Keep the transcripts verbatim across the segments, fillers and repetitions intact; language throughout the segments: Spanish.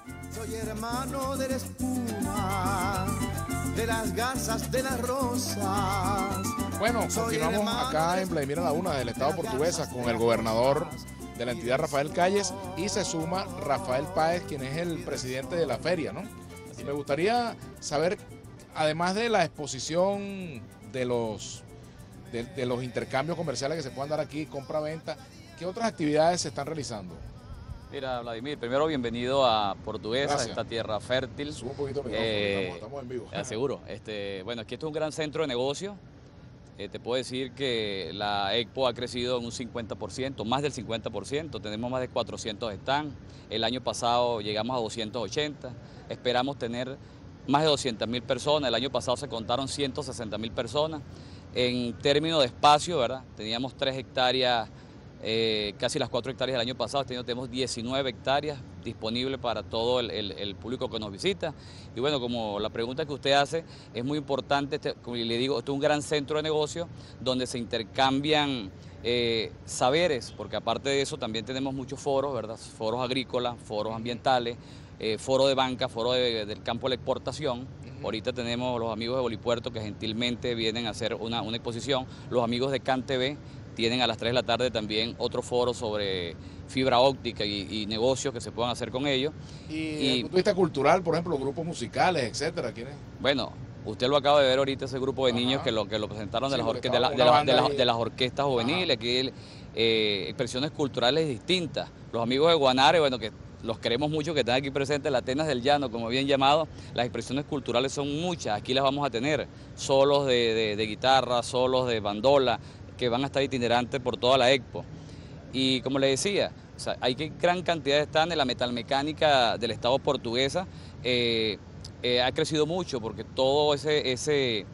Soy hermano de la espuma, de las garzas, de las rosas. Bueno, continuamos acá en Vladimir a la Una del Estado Portuguesa con el gobernador de la entidad, Rafael Calles, y se suma Rafael Páez, quien es el presidente de la feria, ¿no? Y me gustaría saber, además de la exposición de los, de, de los intercambios comerciales que se puedan dar aquí, compra-venta, ¿qué otras actividades se están realizando? Mira, Vladimir, primero bienvenido a Portuguesa, Gracias. Esta tierra fértil. Subo un poquito el micrófono, Eh, estamos, estamos en vivo. Te aseguro. Este, bueno, aquí esto es un gran centro de negocio. Eh, te puedo decir que la Expo ha crecido en un cincuenta por ciento, más del cincuenta por ciento. Tenemos más de cuatrocientos stands. El año pasado llegamos a doscientos ochenta. Esperamos tener más de doscientas mil personas. El año pasado se contaron ciento sesenta mil personas. En términos de espacio, ¿verdad? Teníamos tres hectáreas. Eh, casi las cuatro hectáreas del año pasado, este año tenemos diecinueve hectáreas disponibles para todo el, el, el público que nos visita. Y bueno, como la pregunta que usted hace es muy importante, este, como le digo, esto es un gran centro de negocio donde se intercambian eh, saberes, porque aparte de eso también tenemos muchos foros, ¿verdad? Foros agrícolas, foros ambientales, eh, foro de banca, foro de, del campo de la exportación. Uh-huh. Ahorita tenemos los amigos de Bolipuerto que gentilmente vienen a hacer una, una exposición, los amigos de CanTV. Tienen a las tres de la tarde también otro foro sobre fibra óptica y, y negocios que se puedan hacer con ellos. Y, y desde el punto de vista cultural, por ejemplo, grupos musicales, etcétera, ¿quiénes? Bueno, usted lo acaba de ver ahorita, ese grupo de niños que lo, que lo presentaron sí, de, las orque de, la, de, la, de, la, de las orquestas juveniles, aquí eh, expresiones culturales distintas. Los amigos de Guanare, bueno, que los queremos mucho, que están aquí presentes, la Atenas del Llano, como bien llamado, las expresiones culturales son muchas, aquí las vamos a tener, solos de, de, de guitarra, solos de bandola, que van a estar itinerantes por toda la Expo. Y como le decía, o sea, hay que gran cantidad de stands. La metalmecánica del Estado Portuguesa eh, eh, ha crecido mucho porque todo ese, ese,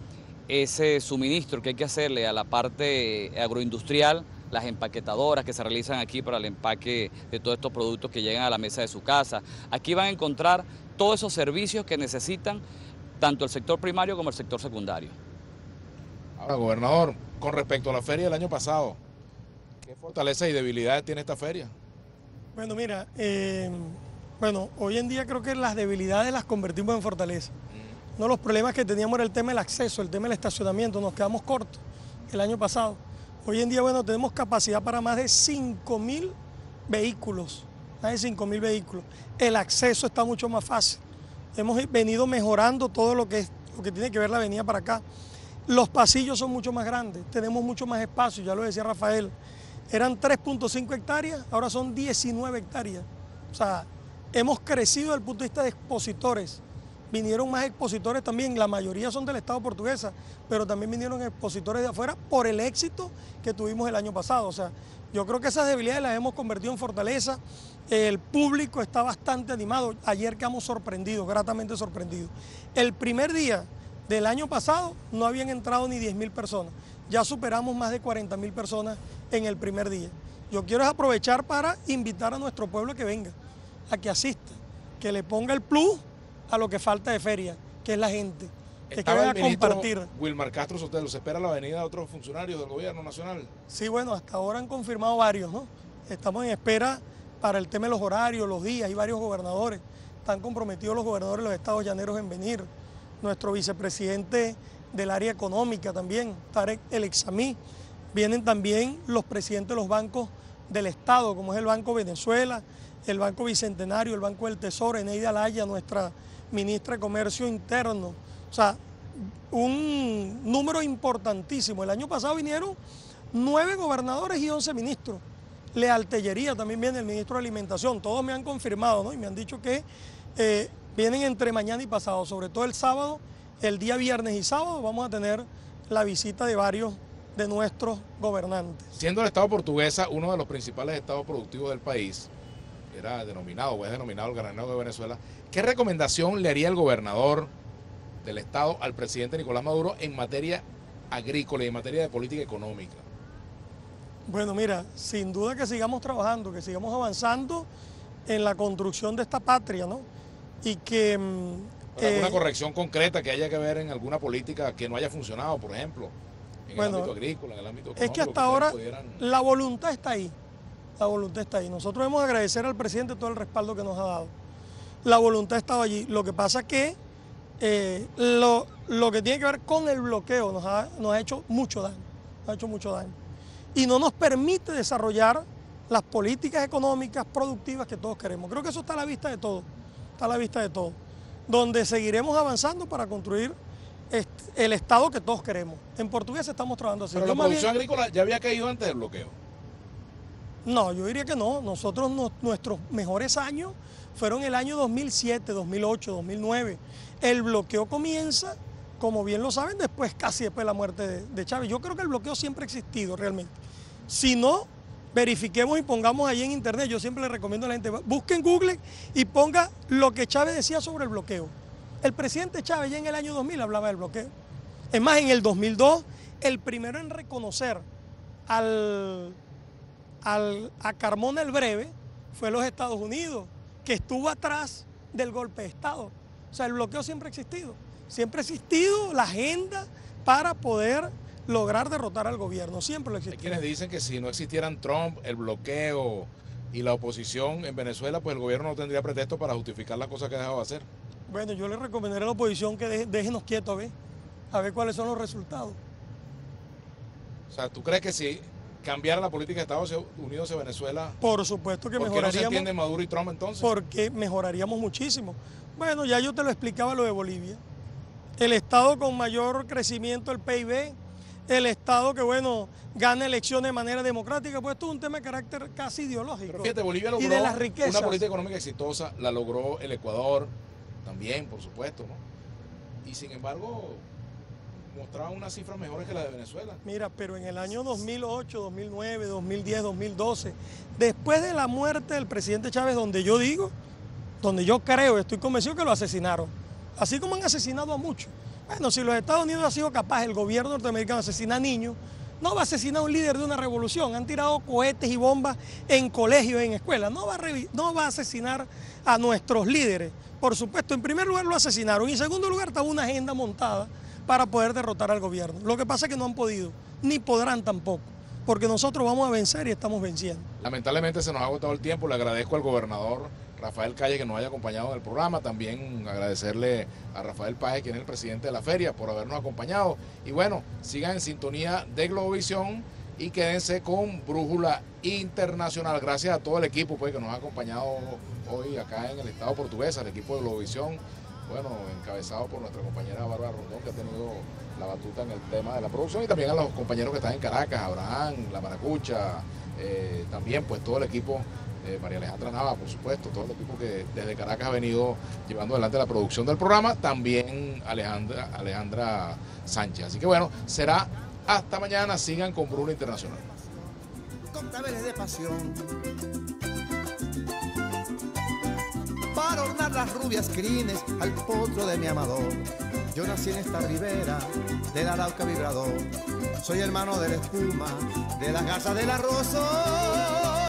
ese suministro que hay que hacerle a la parte agroindustrial, las empaquetadoras que se realizan aquí para el empaque de todos estos productos que llegan a la mesa de su casa. Aquí van a encontrar todos esos servicios que necesitan tanto el sector primario como el sector secundario. Ahora, gobernador, con respecto a la feria del año pasado, ¿qué fortalezas y debilidades tiene esta feria? Bueno, mira, eh, bueno, hoy en día creo que las debilidades las convertimos en fortaleza. Mm. Uno de los problemas que teníamos era el tema del acceso, el tema del estacionamiento, nos quedamos cortos el año pasado. Hoy en día, bueno, tenemos capacidad para más de cinco mil vehículos, más de cinco mil vehículos. El acceso está mucho más fácil. Hemos venido mejorando todo lo que, es, lo que tiene que ver la avenida para acá. Los pasillos son mucho más grandes, tenemos mucho más espacio, ya lo decía Rafael. Eran tres punto cinco hectáreas, ahora son diecinueve hectáreas. O sea, hemos crecido desde el punto de vista de expositores. Vinieron más expositores también, la mayoría son del Estado Portuguesa, pero también vinieron expositores de afuera por el éxito que tuvimos el año pasado. O sea, yo creo que esas debilidades las hemos convertido en fortaleza. El público está bastante animado. Ayer quedamos sorprendidos, gratamente sorprendidos. El primer día del año pasado no habían entrado ni diez mil personas. Ya superamos más de cuarenta mil personas en el primer día. Yo quiero aprovechar para invitar a nuestro pueblo a que venga, a que asista, que le ponga el plus a lo que falta de feria, que es la gente, que venga a compartir. Wilmar Castro Sotelo, ¿se espera la venida de otros funcionarios del gobierno nacional? Sí, bueno, hasta ahora han confirmado varios, ¿no? Estamos en espera para el tema de los horarios, los días, hay varios gobernadores, están comprometidos los gobernadores de los estados llaneros en venir. Nuestro vicepresidente del área económica también, Tarek El Examí. Vienen también los presidentes de los bancos del Estado, como es el Banco Venezuela, el Banco Bicentenario, el Banco del Tesoro, Eneida Laya, nuestra ministra de Comercio Interno. O sea, un número importantísimo. El año pasado vinieron nueve gobernadores y once ministros. Leal Tellería también viene el ministro de Alimentación. Todos me han confirmado, ¿no? Y me han dicho que eh, vienen entre mañana y pasado, sobre todo el sábado, el día viernes y sábado vamos a tener la visita de varios de nuestros gobernantes. Siendo el Estado Portuguesa uno de los principales estados productivos del país, era denominado o es denominado el granero de Venezuela, ¿qué recomendación le haría el gobernador del estado al presidente Nicolás Maduro en materia agrícola y en materia de política económica? Bueno, mira, sin duda que sigamos trabajando, que sigamos avanzando en la construcción de esta patria, ¿no? Y que... ¿Alguna eh, corrección concreta que haya que ver en alguna política que no haya funcionado, por ejemplo, en bueno, el ámbito agrícola, en el ámbito económico? Es que hasta ahora pudieran... la voluntad está ahí, la voluntad está ahí. Nosotros debemos agradecer al presidente todo el respaldo que nos ha dado. la voluntad estaba allí. Lo que pasa es que eh, lo, lo que tiene que ver con el bloqueo nos ha, nos ha hecho mucho daño, nos ha hecho mucho daño. Y no nos permite desarrollar las políticas económicas productivas que todos queremos. Creo que eso está a la vista de todo, está a la vista de todo. Donde seguiremos avanzando para construir el Estado que todos queremos. En Portuguesa estamos trabajando así. Pero Yo la más producción bien- agrícola ya había caído antes del bloqueo. No, yo diría que no. Nosotros, no- nuestros mejores años fueron el año dos mil siete, dos mil ocho, dos mil nueve. El bloqueo comienza, como bien lo saben, después, casi después de la muerte de, de Chávez. Yo creo que el bloqueo siempre ha existido realmente. Si no, verifiquemos y pongamos ahí en internet. Yo siempre le recomiendo a la gente, busque en Google y ponga lo que Chávez decía sobre el bloqueo. El presidente Chávez ya en el año dos mil hablaba del bloqueo. Es más, en el dos mil dos, el primero en reconocer al, al, a Carmona el Breve fue los Estados Unidos, que estuvo atrás del golpe de Estado. O sea, el bloqueo siempre ha existido. Siempre ha existido la agenda para poder lograr derrotar al gobierno. Siempre lo ha Hay existido. quienes dicen que si no existieran Trump, el bloqueo y la oposición en Venezuela, pues el gobierno no tendría pretexto para justificar las cosas que ha dejado de hacer. Bueno, yo le recomendaría a la oposición que deje, déjenos quietos a ver, a ver cuáles son los resultados. O sea, ¿tú crees que si cambiara la política de Estados Unidos hacia Venezuela, Por supuesto que ¿por qué no se mejoraríamos, entiende Maduro y Trump entonces? porque mejoraríamos muchísimo. Bueno, ya yo te lo explicaba lo de Bolivia. El estado con mayor crecimiento del P I B, el estado que, bueno, gana elecciones de manera democrática, pues esto es un tema de carácter casi ideológico. Pero fíjate, Bolivia y logró de las riquezas. una política económica exitosa, la logró el Ecuador también, por supuesto, ¿no? Y sin embargo, mostraban unas cifras mejores que las de Venezuela. Mira, pero en el año dos mil ocho, dos mil nueve, dos mil diez, dos mil doce, después de la muerte del presidente Chávez, donde yo digo, donde yo creo, estoy convencido que lo asesinaron, así como han asesinado a muchos. Bueno, si los Estados Unidos han sido capaz, el gobierno norteamericano asesina a niños, no va a asesinar a un líder de una revolución. Han tirado cohetes y bombas en colegios, en escuelas. No va a, revi- no va a asesinar a nuestros líderes. Por supuesto, en primer lugar lo asesinaron y en segundo lugar estaba una agenda montada para poder derrotar al gobierno. Lo que pasa es que no han podido, ni podrán tampoco, porque nosotros vamos a vencer y estamos venciendo. Lamentablemente se nos ha agotado el tiempo. Le agradezco al gobernador Rafael Calle que nos haya acompañado en el programa. También agradecerle a Rafael Páez, quien es el presidente de la feria, por habernos acompañado. Y bueno, sigan en sintonía de Globovisión y quédense con Brújula Internacional. Gracias a todo el equipo pues, que nos ha acompañado hoy acá en el Estado Portuguesa, el equipo de Globovisión, bueno, encabezado por nuestra compañera Bárbara Rondón, que ha tenido la batuta en el tema de la producción, y también a los compañeros que están en Caracas, Abraham, La Maracucha, eh, también pues todo el equipo, eh, María Alejandra Nava, por supuesto, todo el equipo que desde Caracas ha venido llevando adelante la producción del programa, también Alejandra, Alejandra Sánchez. Así que bueno, será hasta mañana. Sigan con Brújula Internacional. Con claveles de pasión, para ornar las rubias crines al potro de mi amador. Yo nací en esta ribera del Arauca vibrador, soy hermano de la espuma, de las garzas del arroz.